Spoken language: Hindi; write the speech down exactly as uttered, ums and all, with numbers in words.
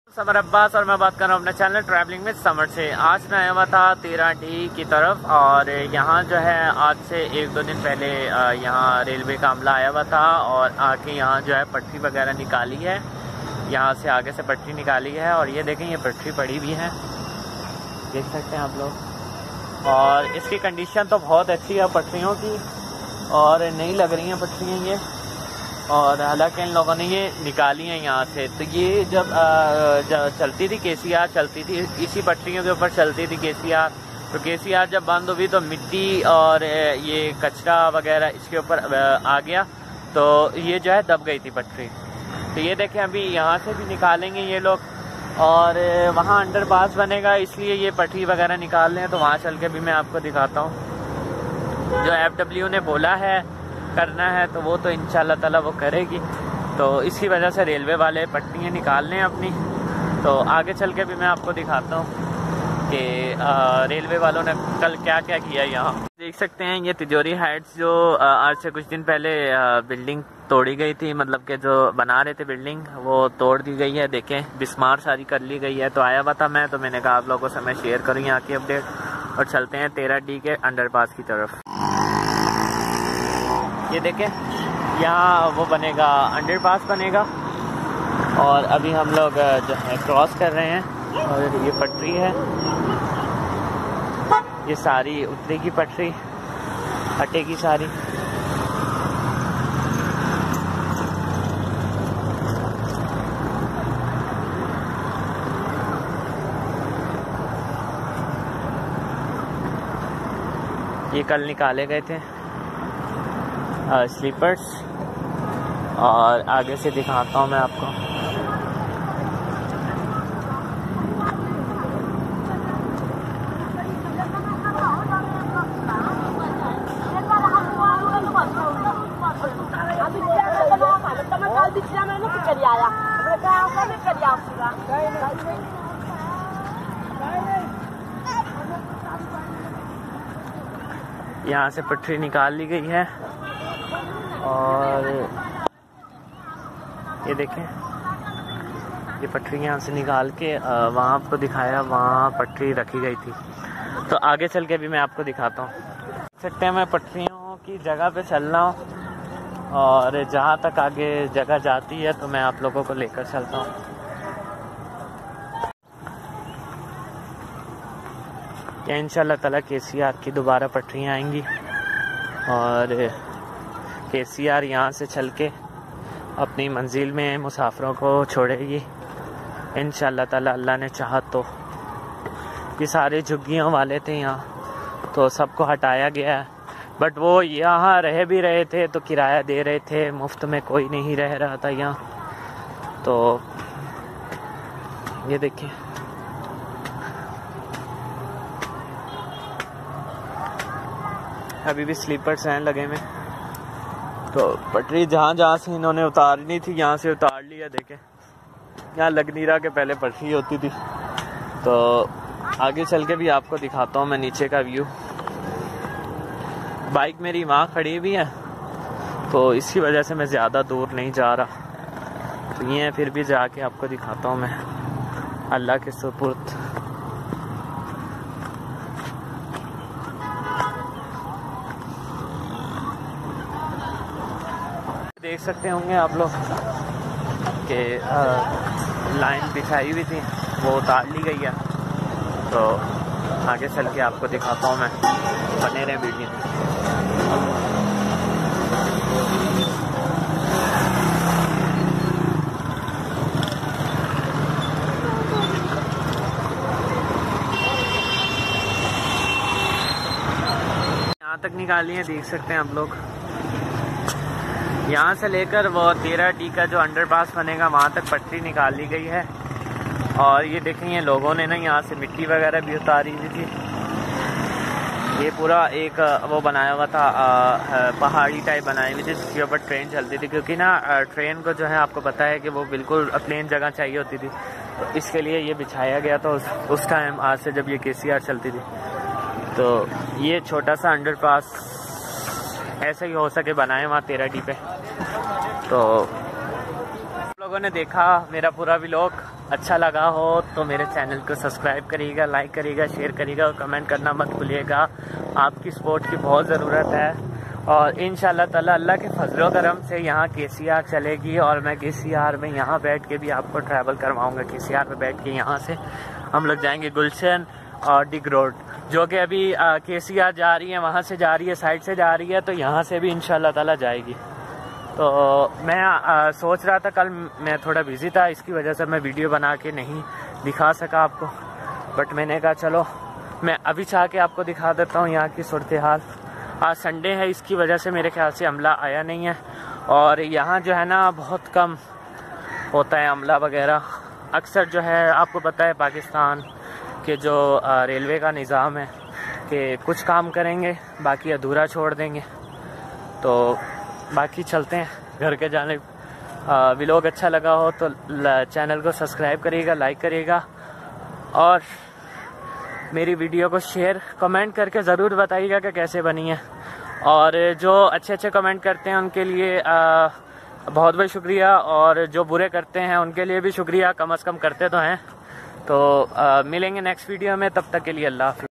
समर अब्बास और मैं बात कर रहा हूँ अपने चैनल ट्रैवलिंग में समर से। आज मैं आया हुआ था तेरह डी की तरफ और यहाँ जो है आज से एक दो दिन पहले यहाँ रेलवे का अमला आया हुआ था और आके यहाँ जो है पटरी वगैरह निकाली है। यहाँ से आगे से पटरी निकाली है और ये देखें ये पटरी पड़ी भी है, देख सकते हैं आप लोग। और इसकी कंडीशन तो बहुत अच्छी है पटरियों की और नई लग रही हैं पटरियाँ ये। और हालांकि इन लोगों ने ये निकाली हैं यहाँ से। तो ये जब, आ, जब चलती थी केसीआर चलती थी इसी पटरियों के ऊपर चलती थी केसीआर। तो केसीआर जब बंद हुई तो मिट्टी और ये कचरा वगैरह इसके ऊपर आ गया तो ये जो है दब गई थी पटरी। तो ये देखें अभी यहाँ से भी निकालेंगे ये लोग और वहाँ अंडरपास बनेगा, इसलिए ये पटरी वगैरह निकाल रहे हैं। तो वहाँ चल के भी मैं आपको दिखाता हूँ। जो एफ डब्ल्यू ने बोला है करना है तो वो तो इंशाल्लाह ताला वो करेगी। तो इसी वजह से रेलवे वाले पट्टियाँ निकाल लें अपनी। तो आगे चल के भी मैं आपको दिखाता हूँ कि रेलवे वालों ने कल क्या क्या किया। यहाँ देख सकते हैं ये तिजोरी हाइट्स जो आ, आज से कुछ दिन पहले आ, बिल्डिंग तोड़ी गई थी, मतलब कि जो बना रहे थे बिल्डिंग वो तोड़ दी गई है। देखें बिस्मार सारी कर ली गई है। तो आया हुआ था मैं, तो मैंने कहा आप लोगों से मैं शेयर करूँ यहाँ की अपडेट। और चलते हैं तेरह डी के अंडरपास की तरफ। ये देखें यहाँ वो बनेगा, अंडरपास बनेगा और अभी हम लोग जो है क्रॉस कर रहे हैं। और ये पटरी है, ये सारी उतरेगी पटरी, हटेगी सारी। ये कल निकाले गए थे स्लीपर्स और आगे से दिखाता हूँ मैं आपको। यहाँ से पटरी निकाल ली गई है और ये देखें ये पटरी यहाँ से निकाल के वहाँ आपको दिखाया, वहाँ पटरी रखी गई थी। तो आगे चल के भी मैं आपको दिखाता हूँ। देख सकते हैं मैं पटरियों की जगह पे चल रहा हूँ और जहाँ तक आगे जगह जाती है तो मैं आप लोगों को लेकर चलता हूँ। क्या इंशाल्लाह ताला केसीआर की दोबारा पटरियाँ आएंगी और केसीआर यहाँ से चल के अपनी मंजिल में मुसाफिरों को छोड़ेगी इंशाल्लाह ताला। अल्लाह ने चाहा तो ये सारे झुग्गियों वाले थे यहाँ तो सबको हटाया गया है, बट वो यहाँ रह भी रहे थे तो किराया दे रहे थे, मुफ्त में कोई नहीं रह रहा था यहाँ। तो ये देखें अभी भी स्लीपर्स हैं लगे में। तो पटरी जहाँ जहाँ से इन्होंने उतारनी थी यहाँ से उतार लिया। देखें यहाँ लगनीरा के पहले पटरी होती थी। तो आगे चल के भी आपको दिखाता हूँ मैं नीचे का व्यू। बाइक मेरी वहाँ खड़ी भी है तो इसी वजह से मैं ज़्यादा दूर नहीं जा रहा। तो ये है, फिर भी जाके आपको दिखाता हूँ मैं अल्लाह के सुपुर्द। देख सकते होंगे आप लोग कि लाइन बिछाई हुई थी वो उतार ली गई है। तो आगे चल के आपको दिखाता हूँ मैं, बने रहे वीडियो। यहाँ तक निकाली है, देख सकते हैं आप लोग। यहाँ से लेकर वो तेरह डी का जो अंडरपास बनेगा वहाँ तक पटरी निकाल ली गई है। और ये देखें ये लोगों ने ना यहाँ से मिट्टी वगैरह भी उतारी हुई थी। ये पूरा एक वो बनाया हुआ था, पहाड़ी टाइप बनाई हुई थी जिसके ऊपर ट्रेन चलती थी, क्योंकि ना ट्रेन को जो है आपको पता है कि वो बिल्कुल प्लेन जगह चाहिए होती थी। तो इसके लिए ये बिछाया गया था उस, उस टाइम, आज से जब ये केसीआर चलती थी। तो ये छोटा सा अंडरपास ऐसे ही हो सके बनाए वहाँ तेरह डी पे। तो आप लोगों ने देखा मेरा पूरा व्लॉग अच्छा लगा हो तो मेरे चैनल को सब्सक्राइब करिएगा, लाइक करिएगा, शेयर करिएगा और कमेंट करना मत भूलिएगा। आपकी सपोर्ट की बहुत ज़रूरत है और इंशाल्लाह ताला अल्लाह के फजलो करम से यहाँ के सी आर चलेगी और मैं के सी आर में यहाँ बैठ के भी आपको ट्रैवल करवाऊँगा। के सी आर में बैठ के यहाँ से हम लोग जाएंगे गुलशन और डिग रोड, जो कि अभी के सी आर जा रही है, वहाँ से जा रही है, साइड से जा रही है, तो यहाँ से भी इंशाल्लाह ताला जाएगी। तो मैं आ, सोच रहा था, कल मैं थोड़ा बिज़ी था, इसकी वजह से मैं वीडियो बना के नहीं दिखा सका आपको, बट मैंने कहा चलो मैं अभी चाह के आपको दिखा देता हूँ यहाँ की सूरत हाल। आज संडे है, इसकी वजह से मेरे ख्याल से अमला आया नहीं है और यहाँ जो है ना बहुत कम होता है अमला वगैरह। अक्सर जो है आपको पता है पाकिस्तान के जो रेलवे का निज़ाम है कि कुछ काम करेंगे बाकी अधूरा छोड़ देंगे। तो बाकी चलते हैं घर के जाने। व्लॉग अच्छा लगा हो तो चैनल को सब्सक्राइब करिएगा, लाइक करिएगा और मेरी वीडियो को शेयर कमेंट करके ज़रूर बताइएगा कि कैसे बनी है। और जो अच्छे अच्छे कमेंट करते हैं उनके लिए आ, बहुत बहुत शुक्रिया और जो बुरे करते हैं उनके लिए भी शुक्रिया, कम अज़ कम करते तो हैं। तो आ, मिलेंगे नेक्स्ट वीडियो में, तब तक के लिए अल्लाह हाफ़िज़।